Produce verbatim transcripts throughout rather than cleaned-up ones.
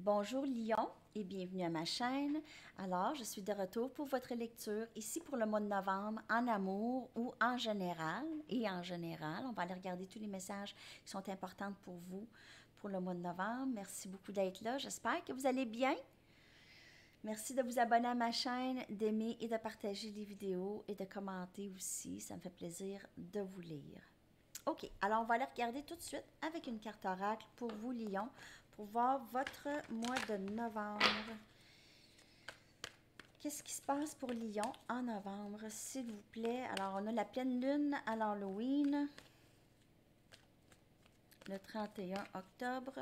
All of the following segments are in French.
Bonjour Lion et bienvenue à ma chaîne. Alors, je suis de retour pour votre lecture ici pour le mois de novembre en amour ou en général. Et en général, on va aller regarder tous les messages qui sont importants pour vous pour le mois de novembre. Merci beaucoup d'être là. J'espère que vous allez bien. Merci de vous abonner à ma chaîne, d'aimer et de partager les vidéos et de commenter aussi. Ça me fait plaisir de vous lire. OK, alors on va aller regarder tout de suite avec une carte oracle pour vous, Lion, pour voir votre mois de novembre. Qu'est-ce qui se passe pour Lion en novembre, s'il vous plaît? Alors, on a la pleine lune à l'Halloween, le trente et un octobre.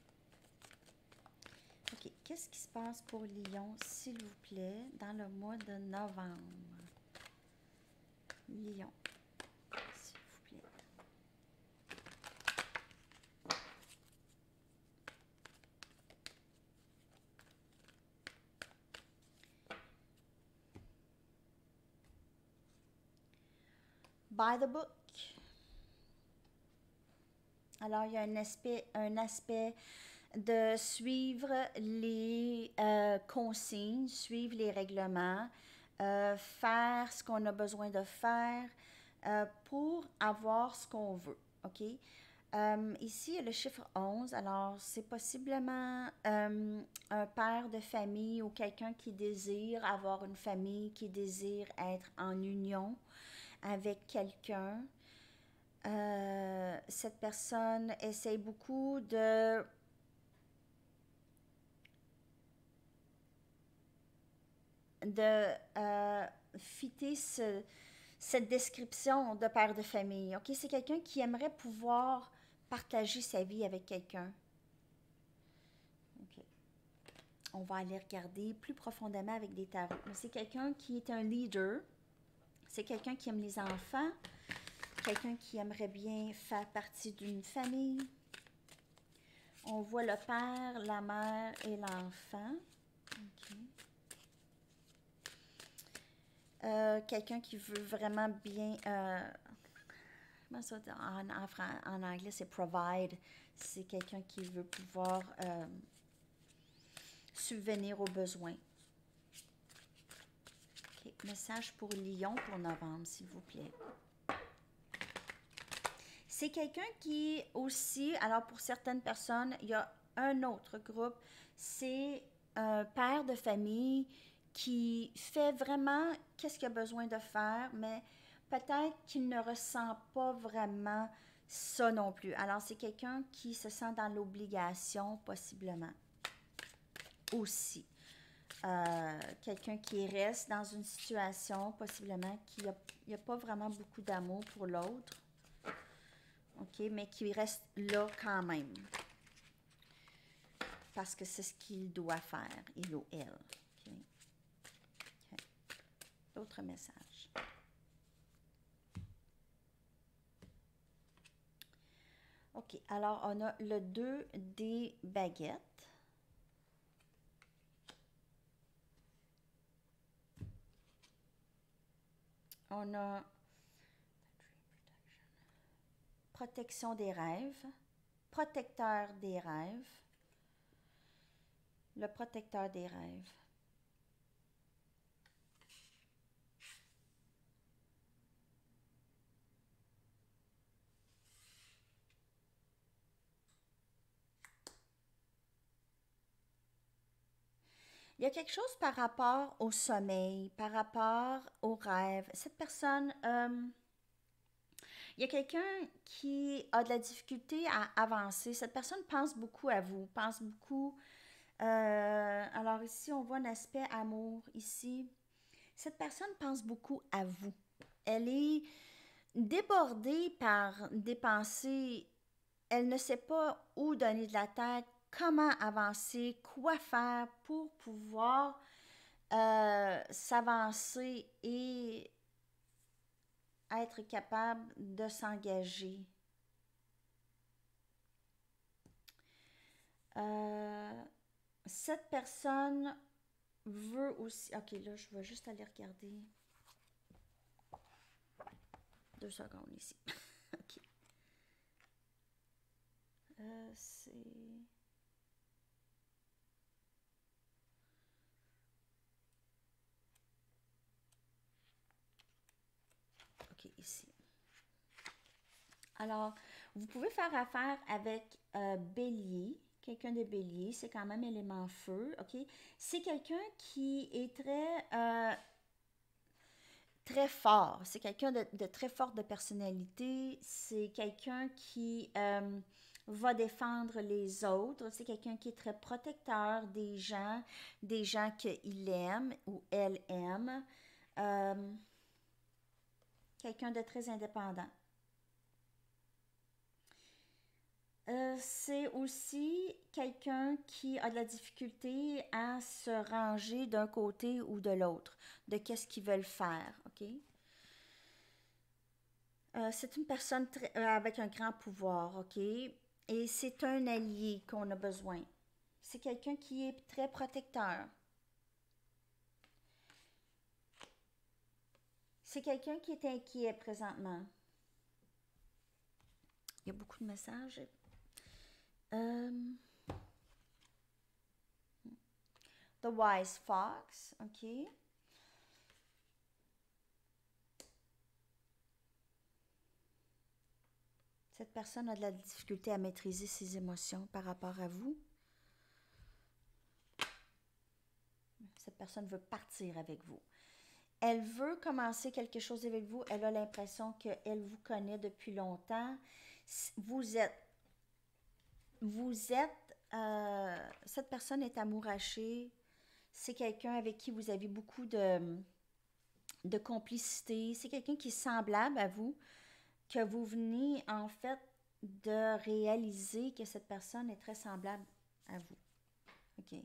OK, qu'est-ce qui se passe pour Lion, s'il vous plaît, dans le mois de novembre? Lion, s'il vous plaît. By the book. Alors, il y a un aspect, un aspect de suivre les euh, consignes, suivre les règlements, euh, faire ce qu'on a besoin de faire euh, pour avoir ce qu'on veut. OK? Euh, ici, il y a le chiffre onze. Alors, c'est possiblement euh, un père de famille ou quelqu'un qui désire avoir une famille, qui désire être en union avec quelqu'un. Euh, cette personne essaye beaucoup de de euh, fitter ce, cette description de père de famille. OK, c'est quelqu'un qui aimerait pouvoir partager sa vie avec quelqu'un. OK. On va aller regarder plus profondément avec des tarots. C'est quelqu'un qui est un leader. C'est quelqu'un qui aime les enfants. Quelqu'un qui aimerait bien faire partie d'une famille. On voit le père, la mère et l'enfant. OK. Euh, quelqu'un qui veut vraiment bien... Euh, comment ça, en, en, en anglais, c'est provide. C'est quelqu'un qui veut pouvoir euh, subvenir aux besoins. Okay. Message pour Lion pour novembre, s'il vous plaît. C'est quelqu'un qui aussi, alors pour certaines personnes, il y a un autre groupe, c'est un père de famille qui fait vraiment qu'est-ce qu'il a besoin de faire, mais peut-être qu'il ne ressent pas vraiment ça non plus. Alors, c'est quelqu'un qui se sent dans l'obligation, possiblement, aussi. Euh, quelqu'un qui reste dans une situation, possiblement, qui n'a pas vraiment beaucoup d'amour pour l'autre. OK, mais qui reste là quand même. Parce que c'est ce qu'il doit faire, il ou elle. OK. OK. D'autres messages. OK, alors on a le deux des baguettes. On a protection des rêves, protecteur des rêves, le protecteur des rêves. Il y a quelque chose par rapport au sommeil, par rapport aux rêves. Cette personne, euh, il y a quelqu'un qui a de la difficulté à avancer. Cette personne pense beaucoup à vous, pense beaucoup. Euh, alors ici, on voit un aspect amour. Ici, cette personne pense beaucoup à vous. Elle est débordée par des pensées. Elle ne sait pas où donner de la tête, comment avancer, quoi faire pour pouvoir euh, s'avancer et être capable de s'engager. Euh, cette personne veut aussi... OK, là, je vais juste aller regarder. Deux secondes ici. OK. Euh, c'est... ici. Alors, vous pouvez faire affaire avec euh, Bélier, quelqu'un de Bélier, c'est quand même élément feu, ok? C'est quelqu'un qui est très, euh, très fort, c'est quelqu'un de, de très forte de personnalité, c'est quelqu'un qui euh, va défendre les autres, c'est quelqu'un qui est très protecteur des gens, des gens qu'il aime ou elle aime, euh, quelqu'un de très indépendant. Euh, c'est aussi quelqu'un qui a de la difficulté à se ranger d'un côté ou de l'autre, de qu'est-ce qu'ils veulent faire, ok? Euh, c'est une personne très- euh, avec un grand pouvoir, ok? Et c'est un allié qu'on a besoin. C'est quelqu'un qui est très protecteur. C'est quelqu'un qui est inquiet présentement. Il y a beaucoup de messages. Euh, The Wise Fox, ok? Cette personne a de la difficulté à maîtriser ses émotions par rapport à vous. Cette personne veut partir avec vous. Elle veut commencer quelque chose avec vous. Elle a l'impression qu'elle vous connaît depuis longtemps. Vous êtes, vous êtes, euh, cette personne est amourachée. C'est quelqu'un avec qui vous avez beaucoup de, de complicité. C'est quelqu'un qui est semblable à vous, que vous venez en fait de réaliser que cette personne est très semblable à vous. OK?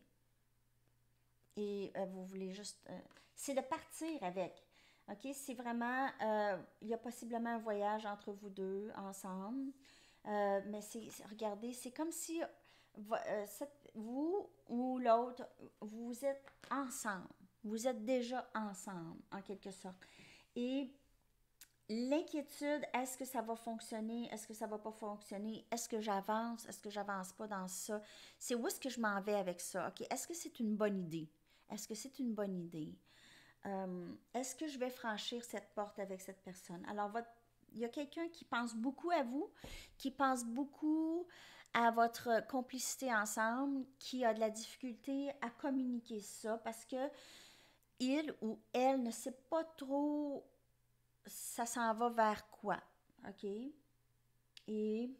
Et euh, vous voulez juste... euh, c'est de partir avec. OK? C'est vraiment... euh, il y a possiblement un voyage entre vous deux ensemble. Euh, mais c'est, c'est- regardez, c'est comme si vo- euh, cette- vous ou l'autre, vous êtes ensemble. Vous êtes déjà ensemble, en quelque sorte. Et l'inquiétude, est-ce que ça va fonctionner? Est-ce que ça va pas fonctionner? Est-ce que j'avance? Est-ce que j'avance pas dans ça? C'est où est-ce que je m'en vais avec ça? OK? Est-ce que c'est une bonne idée? Est-ce que c'est une bonne idée? Euh, est-ce que je vais franchir cette porte avec cette personne? Alors, votre, il y a quelqu'un qui pense beaucoup à vous, qui pense beaucoup à votre complicité ensemble, qui a de la difficulté à communiquer ça parce que il ou elle ne sait pas trop ça s'en va vers quoi. OK? Et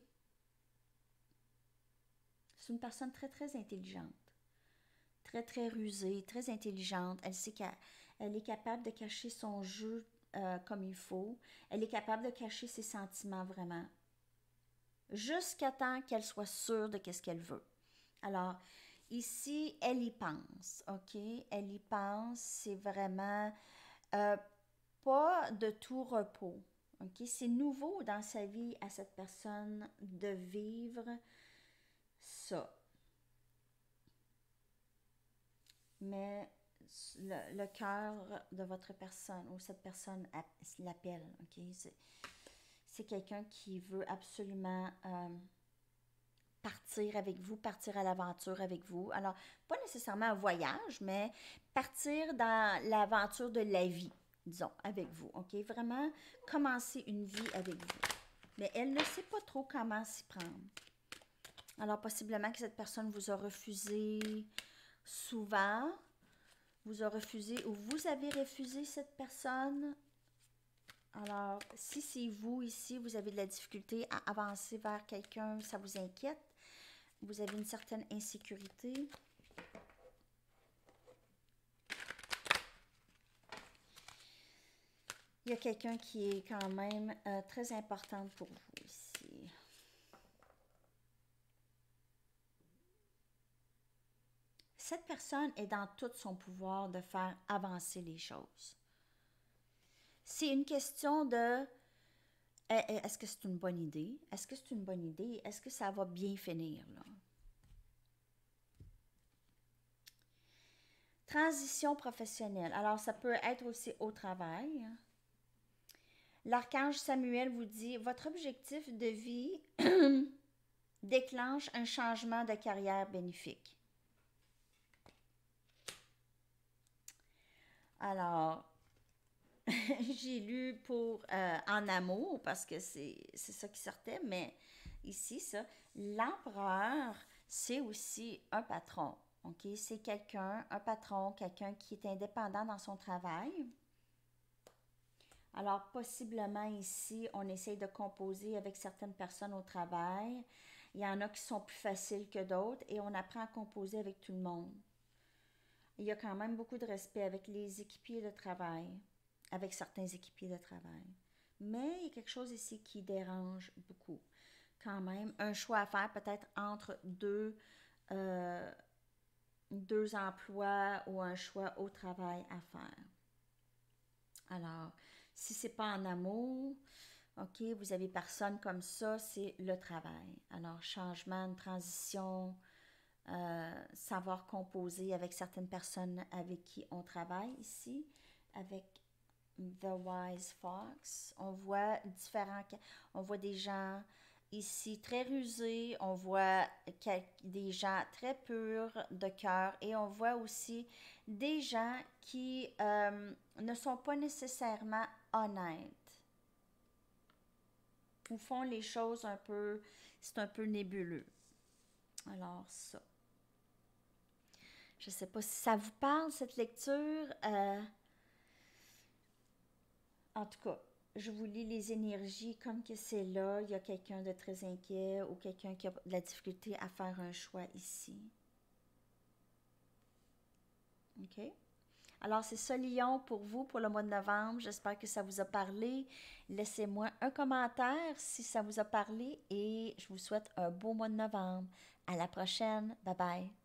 c'est une personne très, très intelligente. Très, très rusée, très intelligente. Elle sait qu'elle elle est capable de cacher son jeu euh, comme il faut. Elle est capable de cacher ses sentiments vraiment. Jusqu'à temps qu'elle soit sûre de qu'est-ce qu'elle veut. Alors, ici, elle y pense. OK? Elle y pense. C'est vraiment euh, pas de tout repos. OK? C'est nouveau dans sa vie à cette personne de vivre ça. Mais le, le cœur de votre personne ou cette personne l'appelle. OK? C'est, c'est quelqu'un qui veut absolument euh, partir avec vous, partir à l'aventure avec vous. Alors, pas nécessairement un voyage, mais partir dans l'aventure de la vie, disons, avec vous. OK? Vraiment commencer une vie avec vous. Mais elle ne sait pas trop comment s'y prendre. Alors, possiblement que cette personne vous a refusé souvent, vous a refusé ou vous avez refusé cette personne. Alors, si c'est vous ici, vous avez de la difficulté à avancer vers quelqu'un, ça vous inquiète, vous avez une certaine insécurité. Il y a quelqu'un qui est quand même euh, très important pour vous ici. Cette personne est dans tout son pouvoir de faire avancer les choses. C'est une question de est-ce que c'est une bonne idée? Est-ce que c'est une bonne idée? Est-ce que ça va bien finir, là? Transition professionnelle. Alors, ça peut être aussi au travail. L'archange Samuel vous dit, votre objectif de vie déclenche un changement de carrière bénéfique. Alors, j'ai lu pour euh, en amour parce que c'est c'est ça qui sortait, mais ici, ça, l'empereur, c'est aussi un patron. OK? C'est quelqu'un, un patron, quelqu'un qui est indépendant dans son travail. Alors, possiblement ici, on essaye de composer avec certaines personnes au travail. Il y en a qui sont plus faciles que d'autres et on apprend à composer avec tout le monde. Il y a quand même beaucoup de respect avec les équipiers de travail, avec certains équipiers de travail. Mais il y a quelque chose ici qui dérange beaucoup. Quand même, un choix à faire peut-être entre deux, euh, deux emplois ou un choix au travail à faire. Alors, si c'est pas en amour, OK, vous avez personne comme ça, c'est le travail. Alors, changement, une transition, euh, savoir composer avec certaines personnes avec qui on travaille ici, avec The Wise Fox. On voit différents, on voit des gens ici très rusés, on voit des gens très purs de cœur et on voit aussi des gens qui euh, ne sont pas nécessairement honnêtes ou font les choses un peu, c'est un peu nébuleux. Alors ça, je ne sais pas si ça vous parle cette lecture. Euh, en tout cas, je vous lis les énergies comme que c'est là. Il y a quelqu'un de très inquiet ou quelqu'un qui a de la difficulté à faire un choix ici. OK? Alors, c'est ça, Lyon, pour vous, pour le mois de novembre. J'espère que ça vous a parlé. Laissez-moi un commentaire si ça vous a parlé et je vous souhaite un beau mois de novembre. À la prochaine. Bye bye.